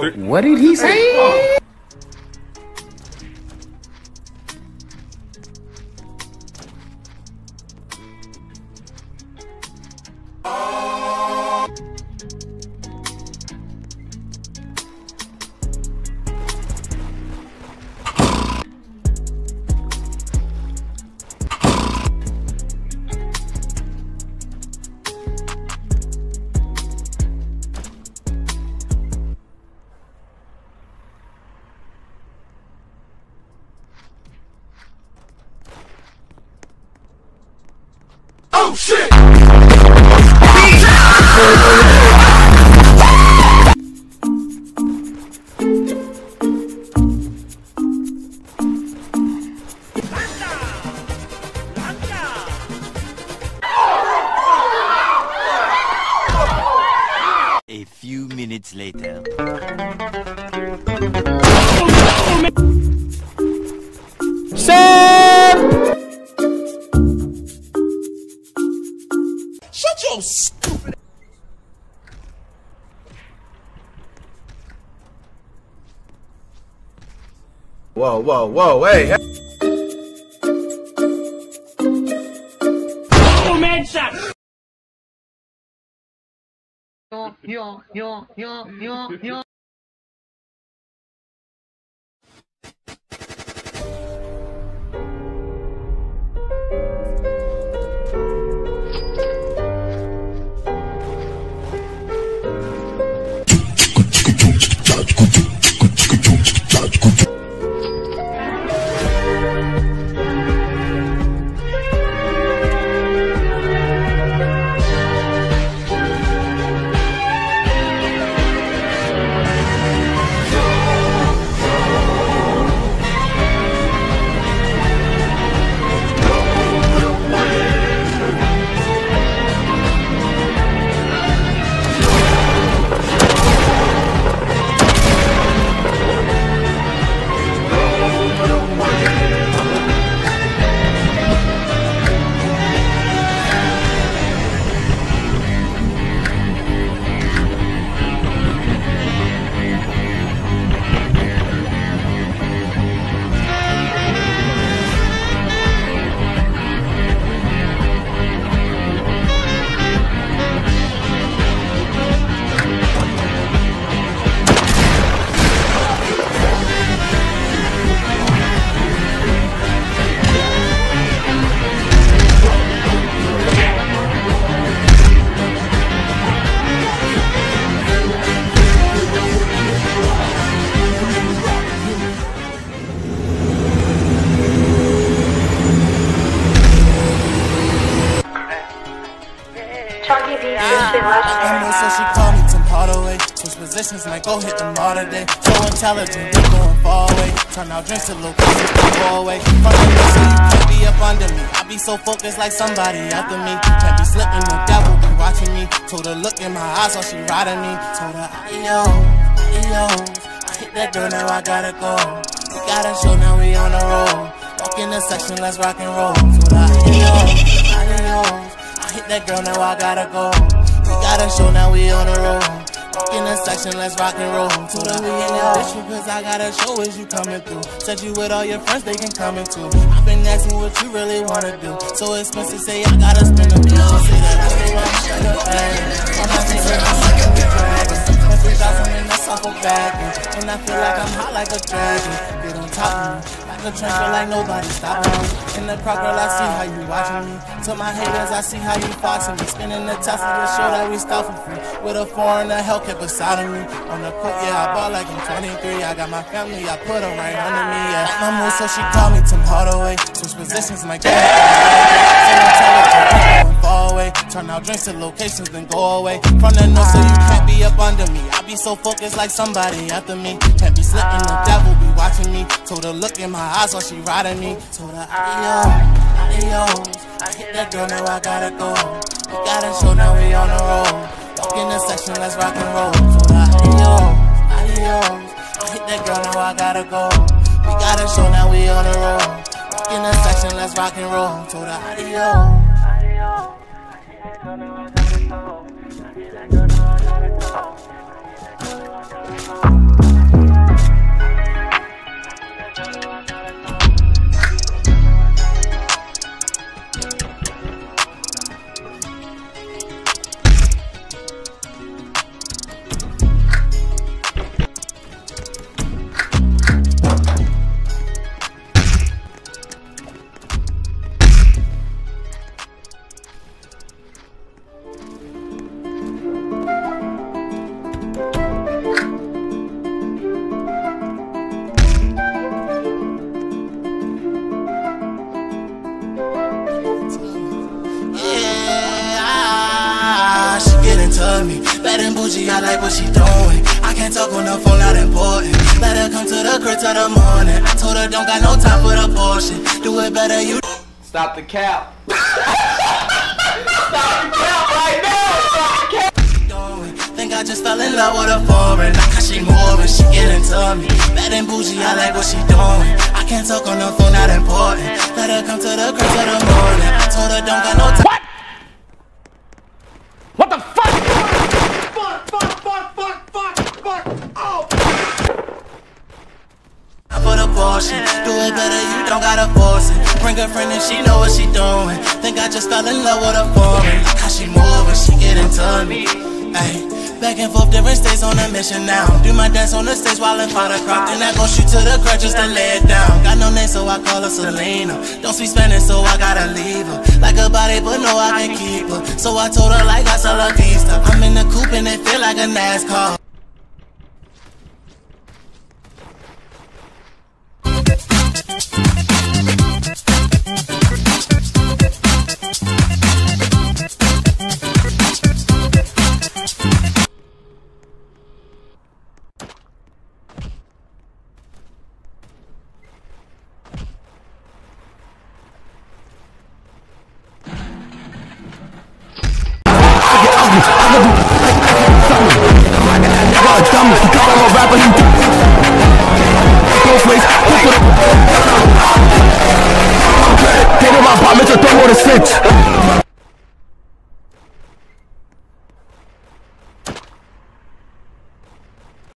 What did he say? Oh shit! A few minutes later. Shut your stupid. Whoa, whoa, whoa, hey! Oh, man shot! Yo. I know, so she called me Tim Hardaway. Switch positions like go hit them all today. So intelligent, they going far away. Turn out drinks to locations to go away. From the middle, so you can't be up under me. I be so focused like somebody after me. Can't be slipping, the devil be watching me. Told her look in my eyes, so she riding me. Told her adios. I hit that girl, now I gotta go. We got a show, now we on the road. Walk in the section, let's rock and roll. Told her adios. I hit that girl, now I gotta go. We got a show, now we on the road. Walk in the section, let's rock and roll. Told her we in the issue, cause I got a show as you coming through. Said you with all your friends, they can come in too. I've been asking what you really wanna do. So expensive, say I gotta spend a bill. She say that I stay on the bag. I'm not saying I'm sucking the dragon. Spent 3,000 in the sofa bag. And I feel like I'm hot like a dragon. Get on top of me. The train feel like nobody stopping me. In the crowd, girl, I see how you watching me. To my haters, I see how you foxing me. Spinning the top of the show that we start for free. With a foreigner, Hellcat beside of me. On the court, yeah, I ball like I'm 23. I got my family, I put them right under me, yeah. My mood, so she called me Tim Hardaway. Switch positions like that. So intelligent, going far away. Turn out drinks to locations, then go away. From the north, so you can't be up under me. I be so focused like somebody after me. Can't be slipping, the devil be watching me. Told her look in my eyes, while she riding me. Told her adios. I hit that girl, now I gotta go. We got a show, now we on the road. Walk in the section, let's rock and roll. Told her adios. I hit that girl, now I gotta go. We got a show, now we on the road. Walk in the section, let's rock and roll. Told her adios. I hit that girl, now I gotta go. I hit that girl, now I gotta go. Bad and bougie, I like what she doing. I can't talk on the phone, not important. Let her come to the crib till the morning. I told her don't got no time for the bullshit. Do it better, you. Stop the cap. Stop the cap right now. Stop the cap. Think I just fell in love with a foreign. Like how she moving, she getting to me. Bad and bougie, I like what she doing. I can't talk on the phone, not important. Let her come to the crib till the morning. I told her don't got no time. What? What the fuck? Fuck. Oh. For the bullshit, do it better, you don't gotta force it. Bring a friend and she know what she doing. Think I just fell in love with a foreign. Like how she moving, she getting to me. Ay, back and forth, different states on a mission now. Do my dance on the stage while in front of the crowd. Then I go shoot to the crowd just to lay it down. Got no name, so I call her Selena. Don't speak Spanish, so I gotta leave her. Like a body, but no, I can't keep her. So I told her like hasta la vista. I'm in the coupe and it feel like a NASCAR. Take my apartment to throw more than 6.